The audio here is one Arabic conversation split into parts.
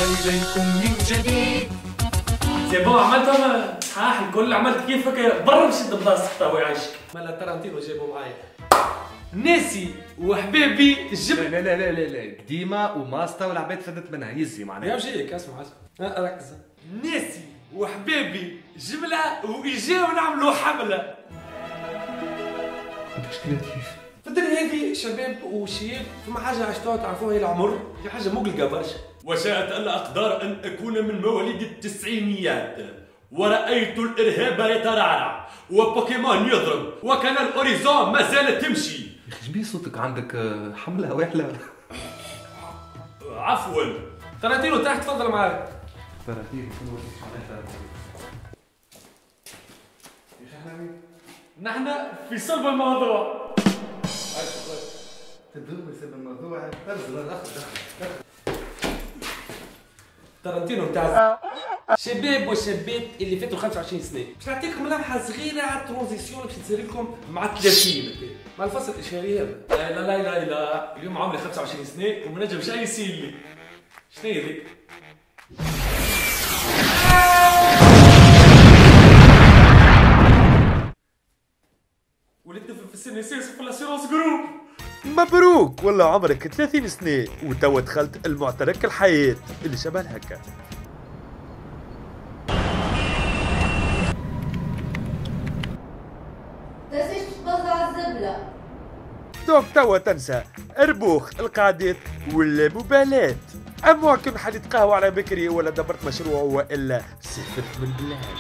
إليكم من جديد. سي بون عملتهم صحاح الكل، عملت كيفك برا بشد بلاصتك توا يعيشك. مالا ترنتينو جابوا معايا ناسي وحبابي الجبل. لا لا لا لا لا قديمه وماستا والعباد فدت منها يزي معناها. يا جايك اسمع ركز. ناسي وحبابي جمله واجاو نعملوا حمله. انت كيف في الدنيا هذه شباب وشياب فما حاجه عشتوها تعرفوها هي العمر، في حاجه مقلقه برشا. وشاءت الأقدار أن أكون من مواليد التسعينيات، ورأيت الإرهاب يترعرع وبوكيمون يضرب وكان الأوريزون ما زالت تمشي. يا اخي شبيه صوتك عندك حمله وحله؟ عفوا. ترنتينو تحت تفضل معاك. ترنتينو شنو معناتها؟ نحن في صلب الموضوع. تدوم بسبب الموضوع تنزل الاخر ترنتينو نتاع شباب وشابات اللي فاتوا 25 سنه، باش نعطيكم لمحه صغيره على الترانزيسيون باش نسير لكم مع 30 مع الفصل الاشاري هذا. لا لا لا لا اليوم عمري 25 سنه وما نجمش اي يصير لي. شنو هي ذيك؟ ولدت في السن يسير في الاسيرونس جروب. مبروك والله عمرك 30 سنة وتوا دخلت المعترك الحياة اللي شبه هكا. تنسيش تقطع الزبلة. دوك توا تنسى ربوخ القعدات ولا مبالاة. أما كن حليت قهوة على بكري ولا دبرت مشروع وإلا سافرت من البلاد.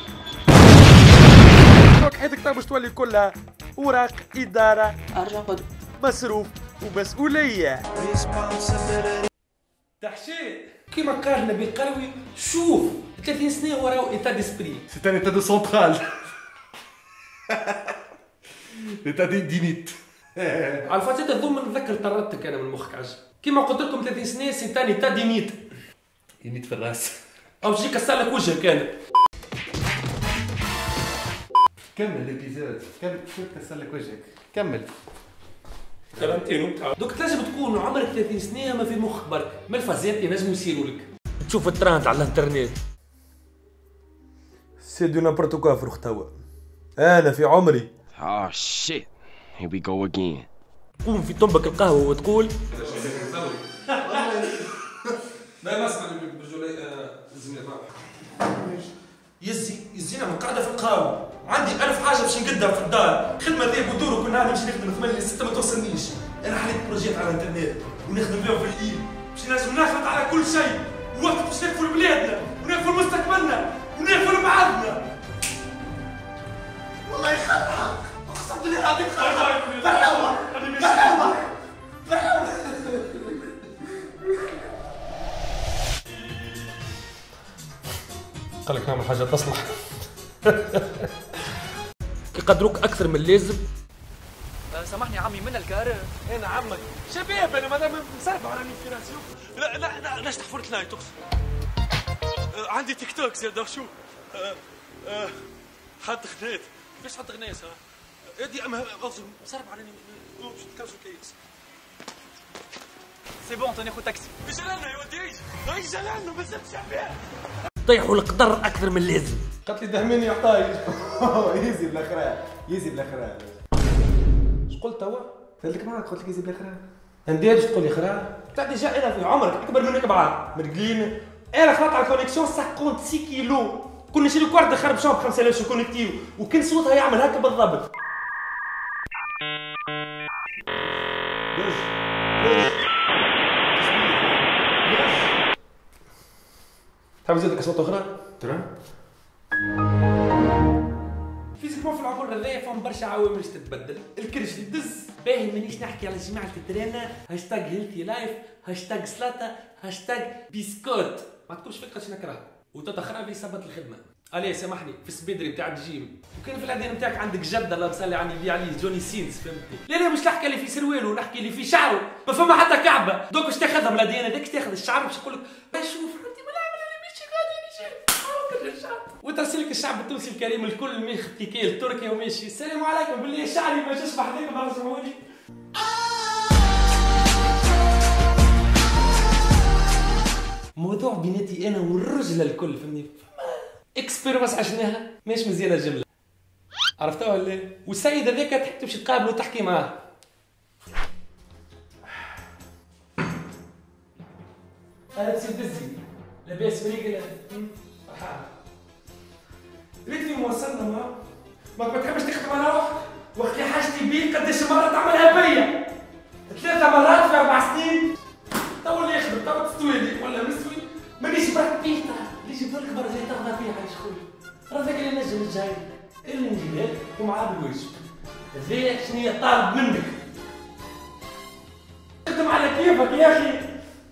دوك حياتك باش تولي كلها أوراق إدارة مصروف ومسؤولية. تحشيت كيما قال نبيل قروي، شوف 30 سنة وراو ايتا ديسبري. سيت ان ايتا دو سونترال. ايتا دينيت. على الفترة تظن نتذكر طردتك انا من مخك عجب. كيما قلت لكم 30 سنة سي تاني تا دينيت. ينيت في الراس. او تجي كسر لك وجهك انا. كمل الابيزود، كمل شوف كسر لك وجهك، كمل. ترنتينو دوك لازم تكون عمرك 30 سنة ما في مخك برك، ما الفازات ينجموا يصيروا لك. تشوف الترند على الانترنت. سي دو نابورت كوا فروخ توا. أنا في عمري. Oh shit. Here we go again. تقوم في طنبك القهوة وتقول لا ما اسمع برجولي زميلي يزينا من قاعده في القهوه، عندي 1000 حاجه باش نقدها في الدار، خدمه ذيب ودور وكنا نمشي نخدم 8 ل 6 ما توصلنيش، انا حليت بروجيت على الانترنت ونخدم بهم في الايد باش نجم نخلط على كل شيء، ووقت باش نكفل بلادنا ونكفل مستقبلنا ونكفل بعضنا. والله يخلعك اقسم بالله العظيم خلعك بالحوار بالحوار بالحوار. قال لك نعمل حاجة تصلح. يقدروك أكثر من اللازم. سامحني عمي من الكار. أنا عمك شباب أنا مادام مسافة على الانفيراسيون. لا نشطح فورتنايت تقصد. عندي تيك توك زيادة شو. حط خنات. كيفاش حط غناس يدي أما أغزر مسرب على باش نتكلم كيس. سي بون تاني خذ تاكسي. جلالنا يا ودي ايش جلالنا بس شعبيه. طيحوا القدر أكثر من اللازم. قالت لي دهميني يا حطايج. يزي بالاخرى يزي بالاخرى. اش قلت توا؟ قلت لك معاك قلت لك يزي بالاخرى. انت ايش تقول لي خرا؟ بتاع ديجا انا في عمرك اكبر منك بعض مرقلين. انا خلطت على الكونيكسيون 56 كيلو. كنا نشري كوارت خرب شوب 5000 شو كونيكتيو وكان صوتها يعمل هكا بالضبط. تحب زيدك اصوات اخرى؟ ترى فيزيكمون في العمر هذايا فهم برشا عوامل باش تتبدل، الكرش اللي دز باهي مانيش نحكي على جماعة الترينا، هاشتاج هيلثي لايف، هاشتاج سلاطة، هاشتاج بيسكوت، ما تكونش فكرة شنو نكره، وتوتا خرابي يثبت الخدمة. عليه سامحني في السبيدري بتاع الجيم، وكان في العدين بتاعك عندك جدة الله مصلي على اللي عليه جوني سينز فهمتني؟ لا مش نحكي اللي في سروالو نحكي اللي في شعره، ما فما حتى كعبة، دوك باش تاخذها من العدين هذاك تاخذ الشعر باش يقول لك شوف وترسلك الشعب التونسي الكريم الكل ماخذ كيكي التركي وماشي السلام عليكم بالله شعري ما جاش بحذاك ما رجعوني. موضوع بيناتي انا والرجله الكل فهمني. اكسبيرونس عشناها ماهيش مزيانه الجمله. عرفتها ولا؟ والسيد هذاك تحب تمشي تقابله وتحكي معاه. هذا سي بزي لاباس بريق فرحان. ريتني موصلنا ما تحبش تخدم على روحك. وقت اللي حاجتي بيك قداش مرة تعملها بيا؟ 3 مرات في 4 سنين. تو اللي يخدم تو تستوي لي ولا مستوي مانيش برك بيه. اللي جبت لك برا زي تاخذها فيها عايش خويا. راك اللي نجم الجاي اللي نجيبها لك ومعاه بالواجب. هذايا شنو هي طالب منك؟ خدم على كيفك يا اخي.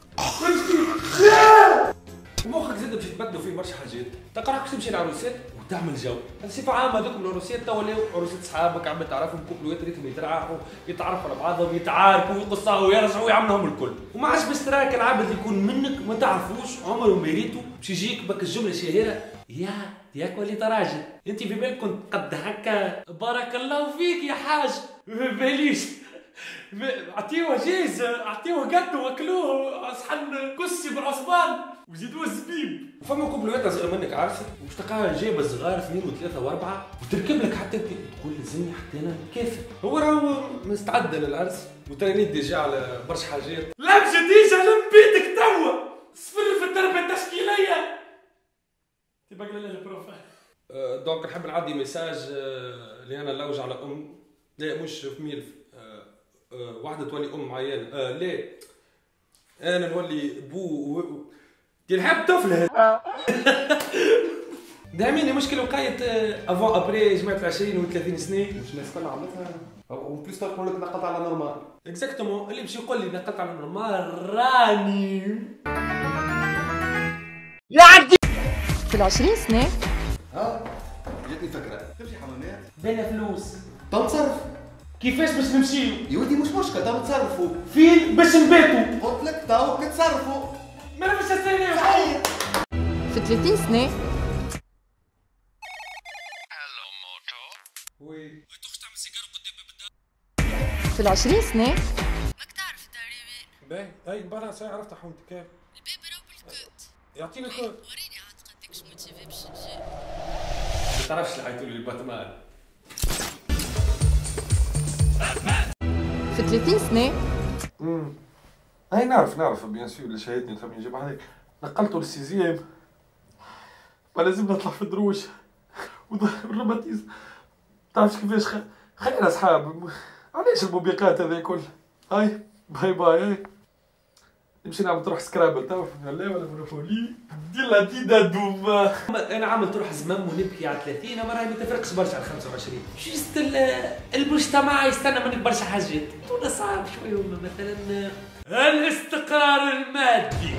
مخك زاد باش يتبدلوا فيه برشا حاجات. تقراك باش تمشي للعروسات وتعمل جو. بصفة عامة هذوك العروسات توا ولاو عروسات صحابك عم تعرفهم كوبلوات ريتهم يتراحوا يتعرفوا على بعضهم يتعاركوا ويقصوا ويرجعوا ويعملوهم الكل. وما عادش باش تراك العبد اللي يكون منك ما تعرفوش عمره ما ريتو باش يجيك بك الجملة الشهيرة ياك ولي راجل انت في بالك كنت قد هكا. بارك الله فيك يا حاج. ما باليش اعطيوه جايزه اعطيوه قدو واكلوه صحن كسي بالعصبان وزيدوه الزبيب. فما كوبلوات صغير منك عارفه وش تلقاها جايبه صغار 2 و3 و4 وتركب لك حتى انت تقول لازمني حتى انا كافر. هو راهو مستعد للعرس وترينيت ديجا على برشا حاجات. لابسه ديجا لبيتك توا صفر في التربيه التشكيليه. تبقى لنا البروفا. دونك نحب نعدي ميساج اللي انا نلوج على لا مش في ميلف. واحدة تولي أم عيانة. لا أنا نولي بو تلحب طفلة. دائما مشكلة وقاية افون ابري جماعة 20 و30 سنة. مش الناس كلها عملتها وبليس تقول لك نقلت على نورمال. اكزاكتومون اللي باش يقول لي نقلت على نورمال راني يا عبدي في 20 سنة. جاتني فكرة تمشي حمامات بلا فلوس. تو تصرف. كيفاش باش نمشيو؟ يا ودي مش مشكلة تو نتصرفوا. فين باش نباتوا؟ قلت لك تو نتصرفوا. ما انا باش نستنى. في 30 سنة. وي في 20 سنة. ماك تعرف التعريبين. باهي هاي برا ساعة عرفت حومتك كيف؟ الباب راهو بالكوت. يعطيني كود. وريني عاد قدكش موتيفي باش تجي. ما تعرفش اللي حيطولي الباتمان. في 30 سنة. هاي نعرف بيان سور اللي شاهدني نخمم نجيب عليك. نقلته للسيزيام ما لازم نطلع في الدروش والروماتيزم. تعرفش كيفاش خلينا اصحاب. علاش الموبقات هذا كل. هاي باي باي. هاي نمشي نعمل تروح سكرابل تو ولا مونوبولي دير ديدا دوما. انا عامل تروح زمام ونبكي على 30 اما راهي ما تفرقش برشا على 25. جيست المجتمع يستنى منك برشا حاجات. ولا صعب شويه مثلا الاستقرار المادي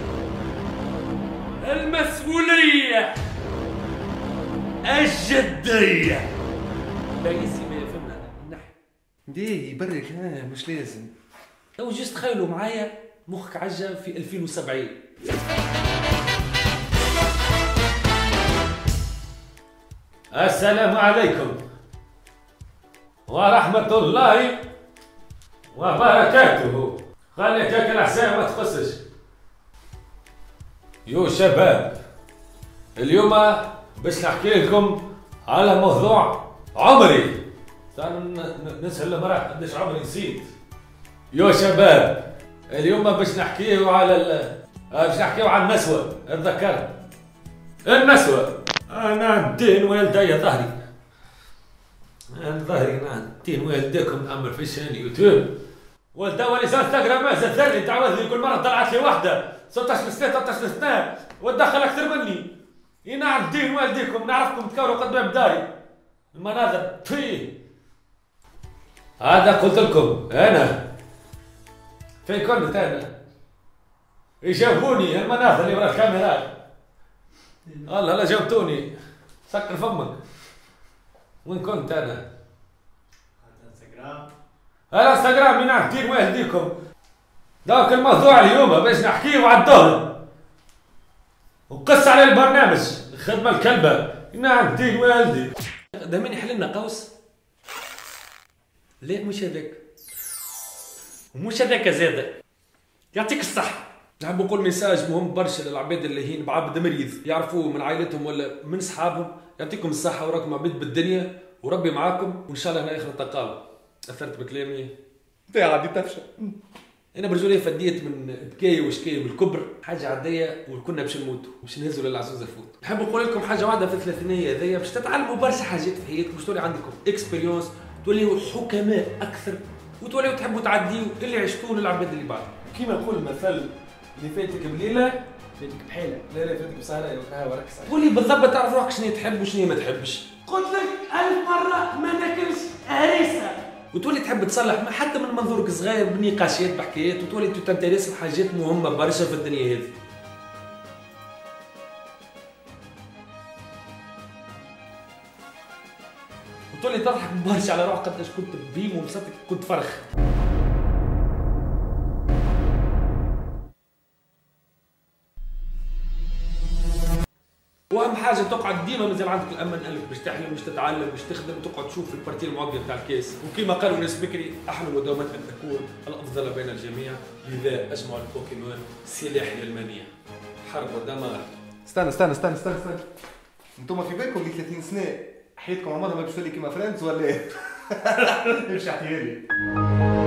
المسؤوليه الجديه. لا يزي ما فهمنا النحو دي يبرك مش لازم. لو جيت تخيلوا معايا مخك عجة في 2070. السلام عليكم ورحمة الله وبركاته. خليك هيك الأحسان ما تقصش. يو شباب اليوم باش نحكي لكم على موضوع عمري. نسأل المرأة قداش عمري نسيت. يو شباب اليوم باش نحكيو على باش نحكيو على النسوة. اتذكرت النسوة. انا عندين والدي ظهري. انا ظهري عندين والديكم نعمل في شان يوتيوب. والدا ولي انستغرام زاد تعوذ لي كل مرة طلعت لي واحدة 16 سنة 13 سنة وتدخل أكثر مني. انا عندين والديكم نعرفكم تكونوا قدام داري المناظر فيه. هذا قلت لكم انا فين كنت انا؟ يجاوبوني المناظر اللي ورا الكاميرات. الله لا جاوبتوني. سكر فمك. وين كنت انا؟ الانستغرام من عندين والديكم. داك الموضوع اليوم باش نحكيه على الظهر وقص على البرنامج الخدمة الكلبة. من عندين والدي. دائما يحل لنا قوس. لا مش هذاك ومش هذاك زاد. يعطيك الصحة. نحب نقول ميساج مهم برشا للعباد اللي هين بعبد مريض يعرفوه من عائلتهم ولا من صحابهم. يعطيكم الصحة وراكم عبيد بالدنيا وربي معاكم وإن شاء الله هنا آخر التقابل. أثرت بكلامي؟ انت عادي تفشل. أنا برجولي فديت من بكاي وشكاي بالكبر حاجة عادية وكنا باش نموتوا باش نهزوا للعزوزة فوت. نحب نقول لكم حاجة واحدة في الثلاثينية هذيا باش تتعلموا برشا حاجات في حياتكم باش تولي عندكم اكسبيريونس توليوا حكماء أكثر وتوليوا تحبوا تعديوا اللي عشتوه للعباد اللي بعد. كيما نقول المثل اللي فاتك بليله فاتك بحيله، لا فاتك بسهره وقهوه ركز. تولي بالضبط تعرف روحك شنو تحب وشنو ما تحبش. قلت لك 1000 مرة ما ناكلش هريسة. وتولي تحب تصلح حتى من منظورك صغير بنقاشات بحكايات وتولي تنترس بحاجات مهمة برشا في الدنيا هذه. وتولي تضحك برشا على روحك قداش كنت بهيم ومساتك كنت فرخ. واهم حاجه تقعد ديما مازال عندك الامل انك باش تحلم باش تتعلم باش تخدم وتقعد تشوف البارتي المعقده تاع الكاس. وكما قالوا الناس بكري احلم دوما ان اكون الافضل بين الجميع، لذا اجمع البوكيمون سلاح للمنيع. حرب ودمار. استنى انتوما في بالكم اللي 30 سنه حياتكم عمرها ما باش تولي كيما فريندز ولا ايه؟ ايش احكي لي؟